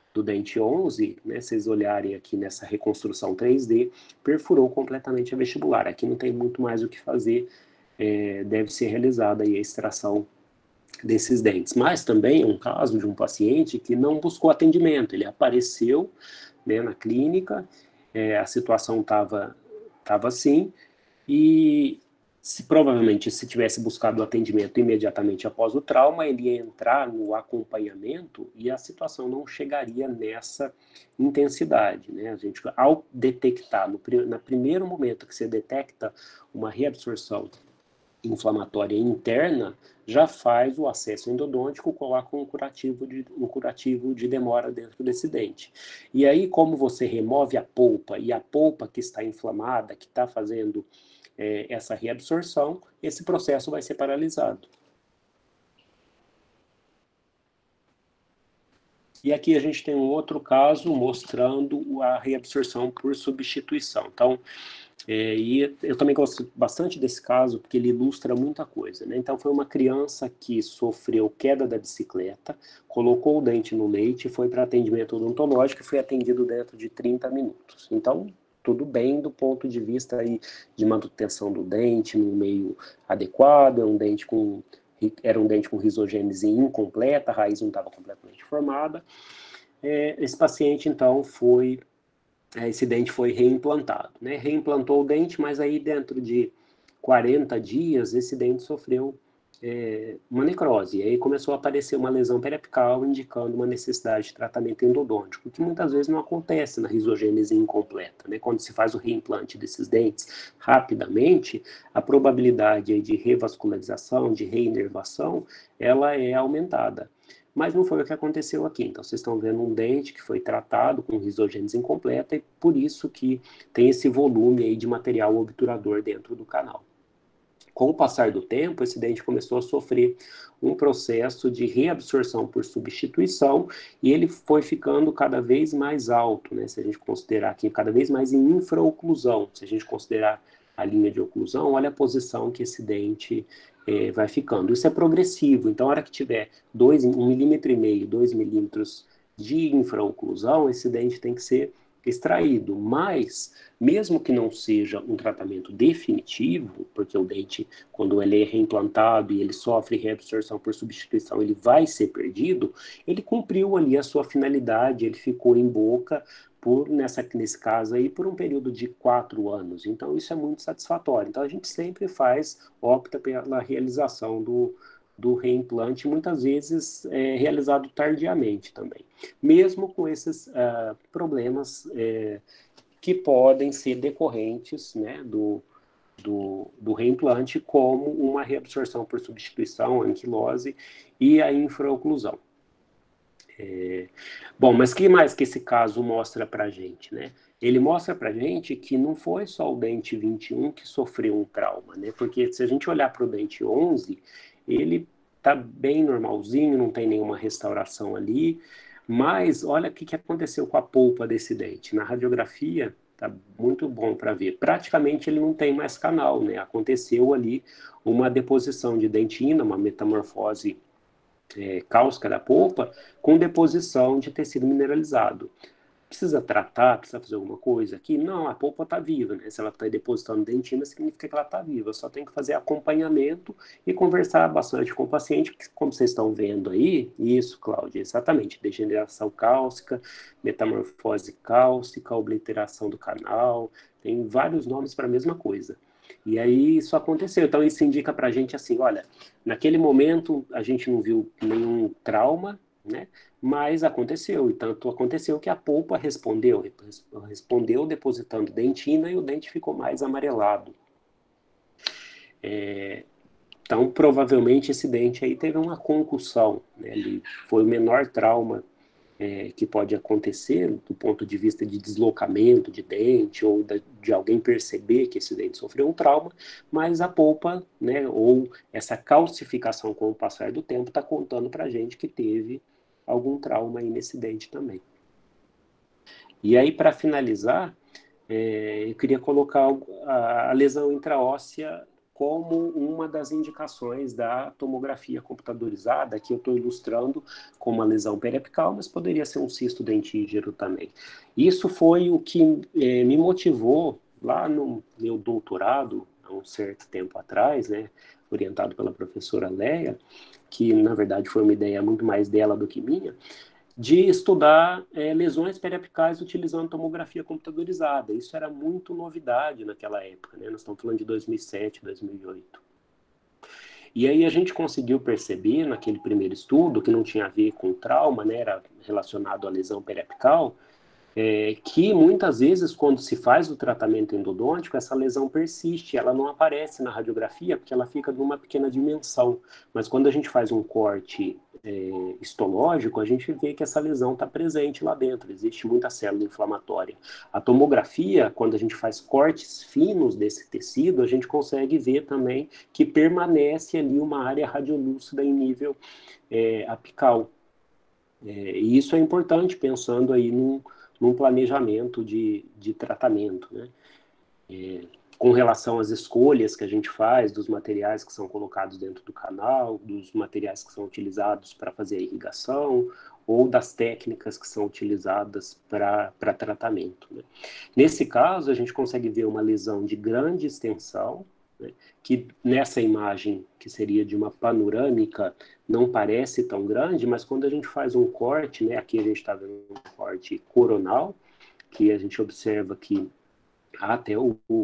11, né, se vocês olharem aqui nessa reconstrução 3D, perfurou completamente a vestibular. Aqui não tem muito mais o que fazer, deve ser realizada aí a extração desses dentes. Mas também é um caso de um paciente que não buscou atendimento, ele apareceu, né, na clínica, a situação estava assim, e provavelmente se tivesse buscado o atendimento imediatamente após o trauma, ele ia entrar no acompanhamento e a situação não chegaria nessa intensidade, né? A gente, ao detectar, no primeiro momento que você detecta uma reabsorção inflamatória interna, já faz o acesso endodôntico, coloca um curativo de demora dentro desse dente. E aí, como você remove a polpa, e a polpa que está inflamada, que está fazendo essa reabsorção, esse processo vai ser paralisado. E aqui a gente tem um outro caso mostrando a reabsorção por substituição. Então, e eu também gosto bastante desse caso porque ele ilustra muita coisa, né? Então, foi uma criança que sofreu queda da bicicleta, colocou o dente no leite, foi para atendimento odontológico e foi atendido dentro de 30 minutos. Então, tudo bem do ponto de vista aí de manutenção do dente no meio adequado, era um dente com risogênese incompleta, a raiz não estava completamente formada. Esse paciente, então, esse dente foi reimplantado, né? Reimplantou o dente, mas aí dentro de 40 dias, esse dente sofreu uma necrose. E aí começou a aparecer uma lesão periapical, indicando uma necessidade de tratamento endodôntico, que muitas vezes não acontece na risogênese incompleta, né? Quando se faz o reimplante desses dentes rapidamente, a probabilidade aí de revascularização, de reinervação, ela é aumentada. Mas não foi o que aconteceu aqui. Então, vocês estão vendo um dente que foi tratado com risogênese incompleta e por isso que tem esse volume aí de material obturador dentro do canal. Com o passar do tempo, esse dente começou a sofrer um processo de reabsorção por substituição e ele foi ficando cada vez mais alto, né? Se a gente considerar aqui, cada vez mais em infraoclusão. Se a gente considerar a linha de oclusão, olha a posição que esse dente vai ficando. Isso é progressivo, então, a hora que tiver 1,5 milímetro, 2 milímetros de infraoclusão, esse dente tem que ser extraído, mas mesmo que não seja um tratamento definitivo, porque o dente, quando ele é reimplantado e ele sofre reabsorção por substituição, ele vai ser perdido, ele cumpriu ali a sua finalidade, ele ficou em boca nesse caso aí, por um período de 4 anos. Então, isso é muito satisfatório. Então, a gente sempre opta pela realização do reimplante, muitas vezes realizado tardiamente também, mesmo com esses problemas que podem ser decorrentes, né, do reimplante, como uma reabsorção por substituição, a anquilose e a infraoclusão. Bom, mas o que mais que esse caso mostra para a gente, né? Ele mostra para a gente que não foi só o dente 21 que sofreu um trauma, né? Porque se a gente olhar para o dente 11, ele tá bem normalzinho, não tem nenhuma restauração ali, mas olha o que aconteceu com a polpa desse dente. Na radiografia, tá muito bom para ver. Praticamente ele não tem mais canal, né? Aconteceu ali uma deposição de dentina, uma metamorfose cáustica da polpa com deposição de tecido mineralizado. Precisa tratar, precisa fazer alguma coisa aqui? Não, a polpa está viva, né? Se ela está depositando dentina, significa que ela está viva. Só tem que fazer acompanhamento e conversar bastante com o paciente, porque, como vocês estão vendo aí, isso, Cláudia, exatamente, degeneração cálcica, metamorfose cálcica, obliteração do canal, tem vários nomes para a mesma coisa. E aí isso aconteceu. Então isso indica para a gente assim, olha, naquele momento a gente não viu nenhum trauma, né? Mas aconteceu, e tanto aconteceu que a polpa respondeu depositando dentina e o dente ficou mais amarelado. Então, provavelmente esse dente aí teve uma concussão, né? Ele foi o menor trauma que pode acontecer do ponto de vista de deslocamento de dente ou de alguém perceber que esse dente sofreu um trauma, mas a polpa, né, ou essa calcificação com o passar do tempo está contando para a gente que teve algum trauma aí nesse dente também. E aí, para finalizar, eu queria colocar a lesão intraóssea como uma das indicações da tomografia computadorizada, que eu estou ilustrando como uma lesão periapical, mas poderia ser um cisto dentígero também. Isso foi o que me motivou lá no meu doutorado, há um certo tempo atrás, né, orientado pela professora Leia, que na verdade foi uma ideia muito mais dela do que minha, de estudar lesões periapicais utilizando tomografia computadorizada. Isso era muito novidade naquela época, né? Nós estamos falando de 2007, 2008. E aí a gente conseguiu perceber naquele primeiro estudo, que não tinha a ver com trauma, né? Era relacionado à lesão periapical, que muitas vezes, quando se faz o tratamento endodôntico, essa lesão persiste, ela não aparece na radiografia porque ela fica numa pequena dimensão. Mas quando a gente faz um corte histológico, a gente vê que essa lesão está presente lá dentro, existe muita célula inflamatória. A tomografia, quando a gente faz cortes finos desse tecido, a gente consegue ver também que permanece ali uma área radiolúcida em nível apical. E isso é importante pensando aí num planejamento de tratamento, né? Com relação às escolhas que a gente faz dos materiais que são colocados dentro do canal, dos materiais que são utilizados para fazer a irrigação ou das técnicas que são utilizadas para tratamento, né? Nesse caso, a gente consegue ver uma lesão de grande extensão, né, que nessa imagem, que seria de uma panorâmica, não parece tão grande, mas quando a gente faz um corte, né, aqui a gente está vendo um corte coronal, que a gente observa que há até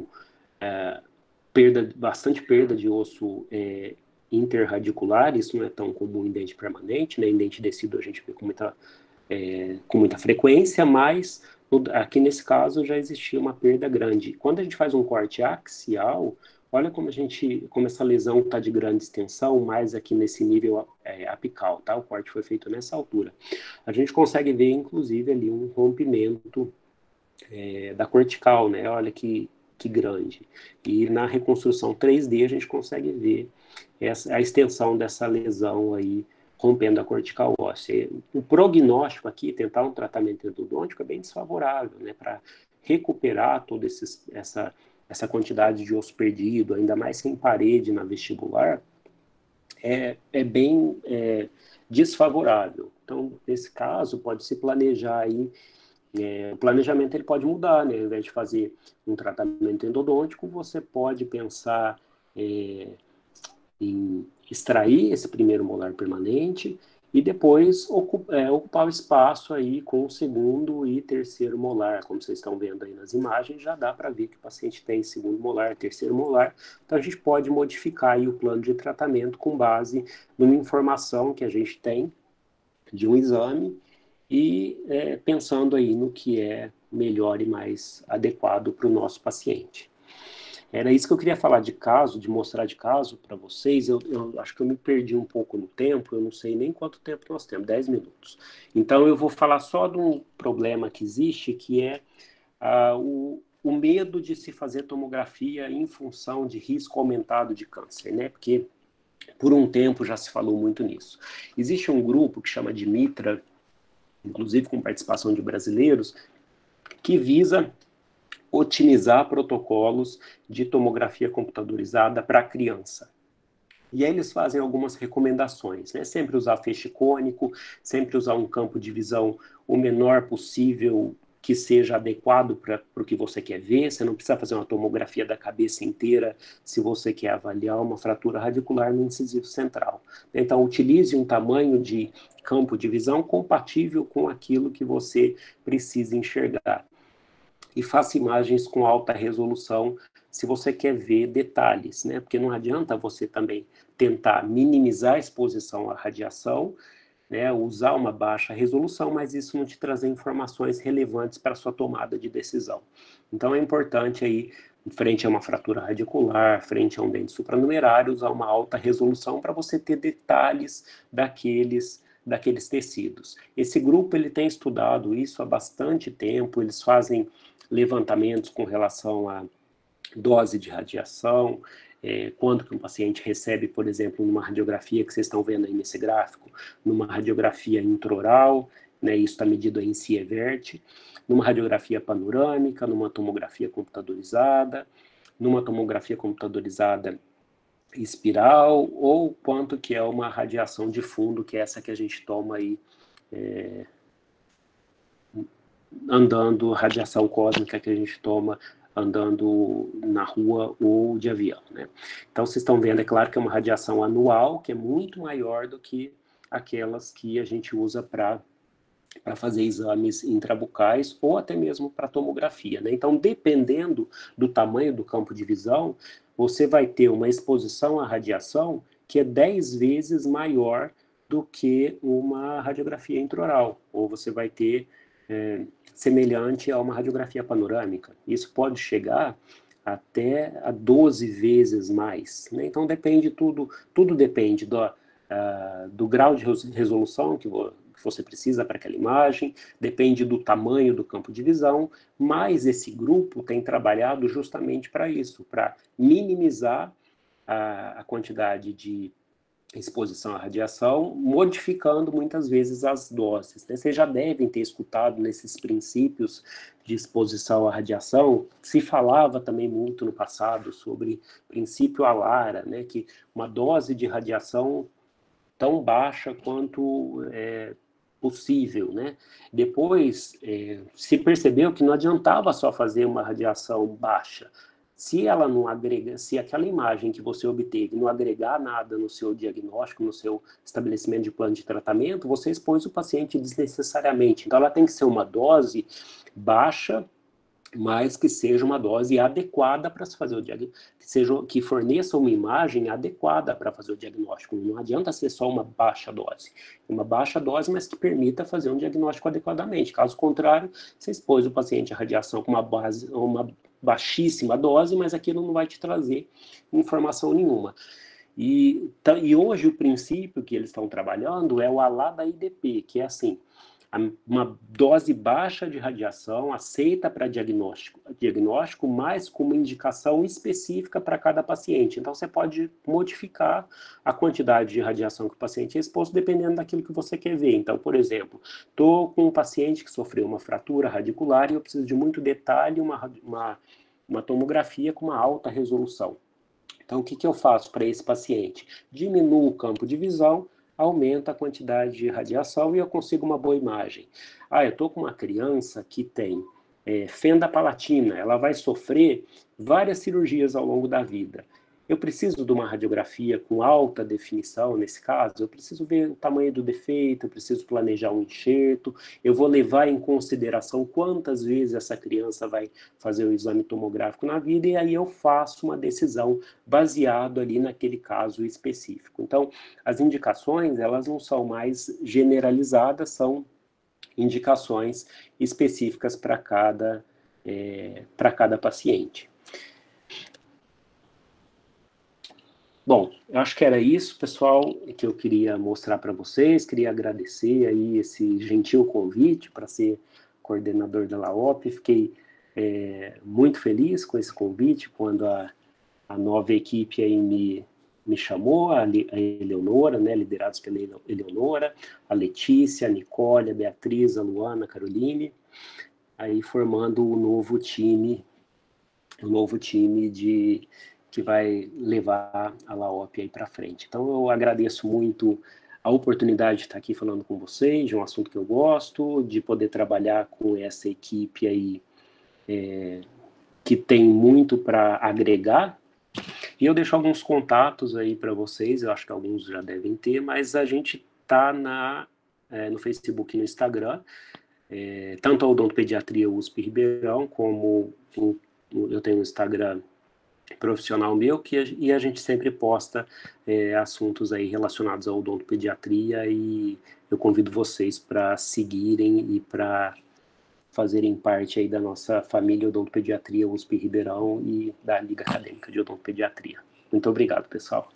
bastante perda de osso interradicular, isso não é tão comum em dente permanente, né? Em dente decíduo a gente vê com muita frequência, mas aqui nesse caso já existia uma perda grande. Quando a gente faz um corte axial, olha como essa lesão está de grande extensão, mais aqui nesse nível apical, tá? O corte foi feito nessa altura. A gente consegue ver, inclusive, ali um rompimento da cortical, né? Olha que grande. E na reconstrução 3D a gente consegue ver a extensão dessa lesão aí, rompendo a cortical óssea. O prognóstico aqui, tentar um tratamento endodôntico é bem desfavorável, né? Para recuperar toda essa quantidade de osso perdido, ainda mais sem parede na vestibular, é bem desfavorável. Então, nesse caso, pode-se planejar aí o planejamento ele pode mudar, né? Ao invés de fazer um tratamento endodôntico, você pode pensar em extrair esse primeiro molar permanente e depois ocupar o espaço aí com o segundo e terceiro molar. Como vocês estão vendo aí nas imagens, já dá para ver que o paciente tem segundo molar, terceiro molar. Então a gente pode modificar aí o plano de tratamento com base numa informação que a gente tem de um exame e pensando aí no que é melhor e mais adequado para o nosso paciente. Era isso que eu queria falar de caso, de mostrar de caso para vocês. Eu acho que eu me perdi um pouco no tempo, eu não sei nem quanto tempo nós temos, 10 minutos. Então eu vou falar só de um problema que existe, que é o medo de se fazer tomografia em função de risco aumentado de câncer, né? Porque por um tempo já se falou muito nisso. Existe um grupo que chama de Mitra, inclusive com participação de brasileiros, que visa otimizar protocolos de tomografia computadorizada para a criança. E aí eles fazem algumas recomendações, né? Sempre usar feixe cônico, sempre usar um campo de visão o menor possível, que seja adequado para o que você quer ver. Você não precisa fazer uma tomografia da cabeça inteira se você quer avaliar uma fratura radicular no incisivo central. Então, utilize um tamanho de campo de visão compatível com aquilo que você precisa enxergar. E faça imagens com alta resolução se você quer ver detalhes, né? Porque não adianta você também tentar minimizar a exposição à radiação, né? Usar uma baixa resolução, mas isso não te trazer informações relevantes para a sua tomada de decisão. Então é importante aí, frente a uma fratura radicular, frente a um dente supranumerário, usar uma alta resolução para você ter detalhes daqueles tecidos. Esse grupo ele tem estudado isso há bastante tempo, eles fazem levantamentos com relação à dose de radiação, quando que um paciente recebe, por exemplo, numa radiografia que vocês estão vendo aí nesse gráfico, numa radiografia intraoral, né, isso está medido aí em Sievert, numa radiografia panorâmica, numa tomografia computadorizada, numa tomografia computadorizada espiral, ou quanto que é uma radiação de fundo, que é essa que a gente toma aí andando, radiação cósmica que a gente toma andando na rua ou de avião, né? Então, vocês estão vendo, é claro que é uma radiação anual, que é muito maior do que aquelas que a gente usa para fazer exames intrabucais ou até mesmo para tomografia, né? Então, dependendo do tamanho do campo de visão, você vai ter uma exposição à radiação que é 10 vezes maior do que uma radiografia intraoral, ou você vai ter semelhante a uma radiografia panorâmica. Isso pode chegar até a 12 vezes mais, né? Então depende tudo depende do grau de resolução que você precisa para aquela imagem, depende do tamanho do campo de visão, mas esse grupo tem trabalhado justamente para isso, para minimizar a quantidade de exposição à radiação, modificando muitas vezes as doses, né? Vocês já devem ter escutado nesses princípios de exposição à radiação, se falava também muito no passado sobre princípio ALARA, né? Que uma dose de radiação tão baixa quanto possível, né? Depois se percebeu que não adiantava só fazer uma radiação baixa. Se ela não agrega, se aquela imagem que você obteve não agregar nada no seu diagnóstico, no seu estabelecimento de plano de tratamento, você expôs o paciente desnecessariamente. Então, ela tem que ser uma dose baixa, mas que seja uma dose adequada para se fazer o diagnóstico, que forneça uma imagem adequada para fazer o diagnóstico. Não adianta ser só uma baixa dose, mas que permita fazer um diagnóstico adequadamente. Caso contrário, você expôs o paciente à radiação com uma baixíssima dose, mas aquilo não vai te trazer informação nenhuma. E hoje o princípio que eles estão trabalhando é o ALADA-IDP, que é assim, uma dose baixa de radiação aceita para diagnóstico, mas com uma indicação específica para cada paciente. Então, você pode modificar a quantidade de radiação que o paciente é exposto dependendo daquilo que você quer ver. Então, por exemplo, estou com um paciente que sofreu uma fratura radicular e eu preciso de muito detalhe, uma tomografia com uma alta resolução. Então, o que eu faço para esse paciente? Diminuo o campo de visão, aumenta a quantidade de radiação e eu consigo uma boa imagem. Eu estou com uma criança que tem fenda palatina, ela vai sofrer várias cirurgias ao longo da vida. Eu preciso de uma radiografia com alta definição, nesse caso, eu preciso ver o tamanho do defeito, eu preciso planejar um enxerto, eu vou levar em consideração quantas vezes essa criança vai fazer o exame tomográfico na vida, e aí eu faço uma decisão baseado ali naquele caso específico. Então, as indicações, elas não são mais generalizadas, são indicações específicas para cada paciente. Bom, eu acho que era isso, pessoal, que eu queria mostrar para vocês. Queria agradecer aí esse gentil convite para ser coordenador da LAOP. Fiquei muito feliz com esse convite quando a nova equipe aí me chamou, a Eleonora, né, liderados pela Eleonora, a Letícia, a Nicole, a Beatriz, a Luana, a Caroline, aí formando o novo time que vai levar a LAOP aí para frente. Então eu agradeço muito a oportunidade de estar aqui falando com vocês, de um assunto que eu gosto, de poder trabalhar com essa equipe aí que tem muito para agregar. E eu deixo alguns contatos aí para vocês, eu acho que alguns já devem ter, mas a gente está no Facebook e no Instagram, tanto a Odontopediatria USP Ribeirão, como eu tenho um Instagram profissional meu, e a gente sempre posta assuntos aí relacionados à odontopediatria, e eu convido vocês para seguirem e para fazerem parte aí da nossa família Odontopediatria USP Ribeirão e da Liga Acadêmica de Odontopediatria. Muito obrigado, pessoal.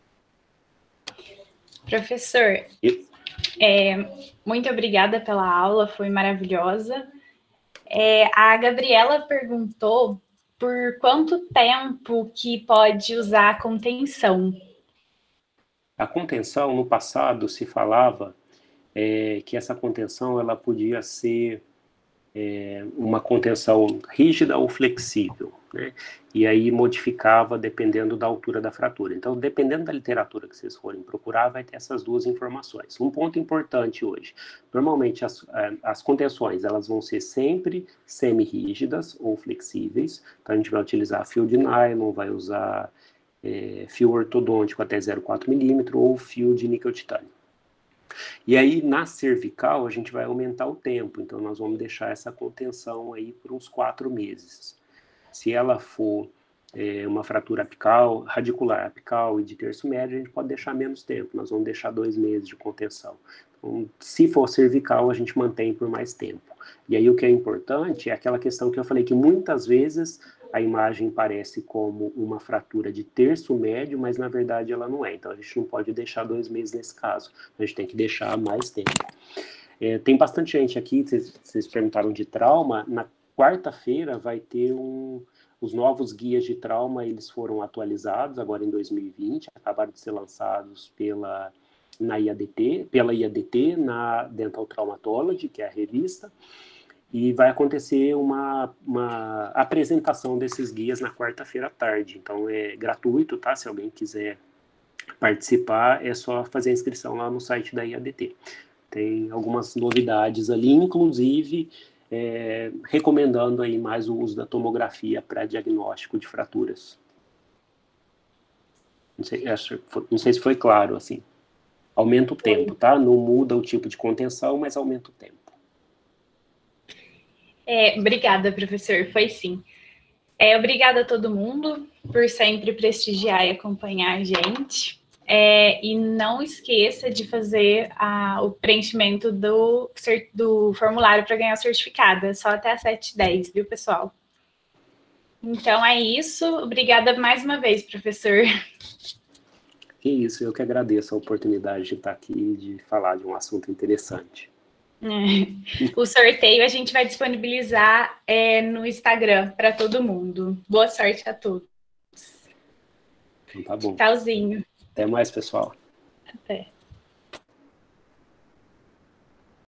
Professor, muito obrigada pela aula, foi maravilhosa. A Gabriela perguntou por quanto tempo que pode usar a contenção. A contenção, no passado, se falava que essa contenção ela podia ser uma contenção rígida ou flexível, né? E aí modificava dependendo da altura da fratura. Então, dependendo da literatura que vocês forem procurar, vai ter essas duas informações. Um ponto importante hoje, normalmente as contenções, elas vão ser sempre semi-rígidas ou flexíveis, então a gente vai utilizar fio de nylon, vai usar fio ortodôntico até 0,4 milímetro ou fio de níquel titânio. E aí, na cervical, a gente vai aumentar o tempo, então nós vamos deixar essa contenção aí por uns 4 meses. Se ela for uma fratura apical, radicular apical e de terço médio, a gente pode deixar menos tempo, nós vamos deixar 2 meses de contenção. Então, se for cervical, a gente mantém por mais tempo. E aí o que é importante é aquela questão que eu falei, que muitas vezes a imagem parece como uma fratura de terço médio, mas na verdade ela não é. Então a gente não pode deixar 2 meses nesse caso, a gente tem que deixar mais tempo. Tem bastante gente aqui, vocês perguntaram de trauma, na quarta-feira vai ter os novos guias de trauma, eles foram atualizados agora em 2020, acabaram de ser lançados pela IADT, na Dental Traumatology, que é a revista, e vai acontecer uma apresentação desses guias na quarta-feira à tarde. Então é gratuito, tá? Se alguém quiser participar, é só fazer a inscrição lá no site da IADT. Tem algumas novidades ali, inclusive recomendando aí mais o uso da tomografia para diagnóstico de fraturas. Não sei se foi claro, assim. Aumenta o tempo, tá? Não muda o tipo de contenção, mas aumenta o tempo. Obrigada, professor, foi sim. Obrigada a todo mundo por sempre prestigiar e acompanhar a gente. E não esqueça de fazer o preenchimento do formulário para ganhar o certificado. É só até às 7h10, viu, pessoal? Então é isso. Obrigada mais uma vez, professor. Que isso, eu que agradeço a oportunidade de estar aqui e de falar de um assunto interessante. O sorteio a gente vai disponibilizar no Instagram para todo mundo. Boa sorte a todos. Então tá bom. Tchauzinho. Até mais, pessoal. Até.